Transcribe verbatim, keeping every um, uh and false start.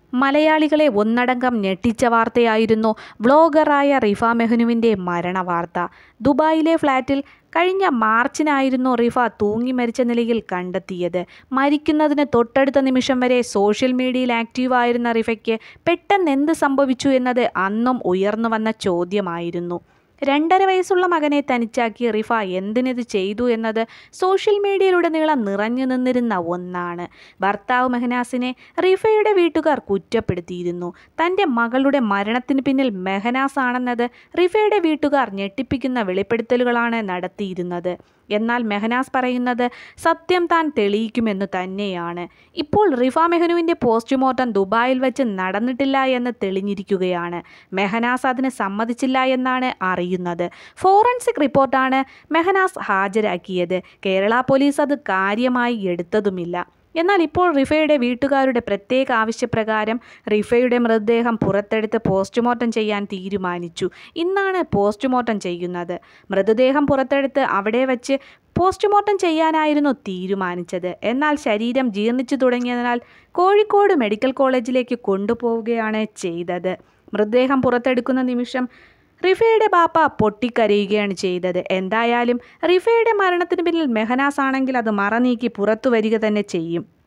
മലയാളികളെ ഒന്നടങ്കം ഞെട്ടിച്ച വാർത്തയായിരുന്നു വ്ളോഗറായ റിഫ മെഹനുവിൻ്റെ മരണവാർത്ത. ദുബായിലെ ഫ്ളാറ്റിൽ കഴിഞ്ഞ മാർച്ചിനായിരുന്നു റിഫ തൂങ്ങി മരിച്ച നിലയിൽ കണ്ടെത്തിയത്. മരിക്കുന്നതിന് തൊട്ടടുത്ത നിമിഷം വരെ സോഷ്യൽ മീഡിയയിൽ ആക്റ്റീവായിരുന്ന റിഫയ്ക്ക് പെട്ടെന്ന് എന്ത് സംഭവിച്ചു എന്നത് അന്നും ഉയർന്നു വന്ന ചോദ്യമായിരുന്നു. രണ്ടര വയസ്സുള്ള മകനെ തനിച്ചാക്കി റിഫ എന്തിനിത് ചെയ്തു എന്നത് സോഷ്യൽ മീഡിയയിലുടനീളം നിറഞ്ഞു നിന്നിരുന്ന ഒന്നാണ്. ഭർത്താവ് മെഹനാസിനെ റിഫയുടെ വീട്ടുകാർ കുറ്റപ്പെടുത്തിയിരുന്നു. തൻ്റെ മകളുടെ മരണത്തിന് പിന്നിൽ മെഹനാസ് ആണെന്നത് റിഫയുടെ വീട്ടുകാർ ഞെട്ടിപ്പിക്കുന്ന വെളിപ്പെടുത്തലുകളാണ് നടത്തിയിരുന്നത്. എന്നാൽ മെഹനാസ് പറയുന്നത് സത്യം താൻ തെളിയിക്കുമെന്നു തന്നെയാണ്. ഇപ്പോൾ റിഫ മെഹനുവിൻ്റെ പോസ്റ്റ്മോർട്ടം ദുബായിൽ വെച്ച് നടന്നിട്ടില്ല എന്ന് തെളിഞ്ഞിരിക്കുകയാണ്. മെഹനാസ് അതിന് സമ്മതിച്ചില്ല എന്നാണ് അറിയുന്നത്. ഫോറൻസിക് റിപ്പോർട്ടാണ് മെഹനാസ് ഹാജരാക്കിയത്. കേരള പോലീസ് അത് കാര്യമായി എടുത്തതുമില്ല. എന്നാൽ ഇപ്പോൾ റിഫയുടെ വീട്ടുകാരുടെ പ്രത്യേക ആവശ്യപ്രകാരം റിഫയുടെ മൃതദേഹം പുറത്തെടുത്ത് പോസ്റ്റ്മോർട്ടം ചെയ്യാൻ തീരുമാനിച്ചു. ഇന്നാണ് പോസ്റ്റ്മോർട്ടം ചെയ്യുന്നത്. മൃതദേഹം പുറത്തെടുത്ത് അവിടെ വച്ച് പോസ്റ്റ്മോർട്ടം ചെയ്യാനായിരുന്നു തീരുമാനിച്ചത്. എന്നാൽ ശരീരം ജീർണിച്ചു തുടങ്ങിയതിനാൽ കോഴിക്കോട് മെഡിക്കൽ കോളേജിലേക്ക് കൊണ്ടുപോവുകയാണ് ചെയ്തത്. മൃതദേഹം പുറത്തെടുക്കുന്ന നിമിഷം റിഫയുടെ ബാപ്പ പൊട്ടിക്കരയുകയാണ് ചെയ്തത്. എന്തായാലും റിഫയുടെ മരണത്തിന് പിന്നിൽ മെഹനാസ് ആണെങ്കിൽ അത് മറനീക്കി പുറത്തു വരിക തന്നെ ചെയ്യും.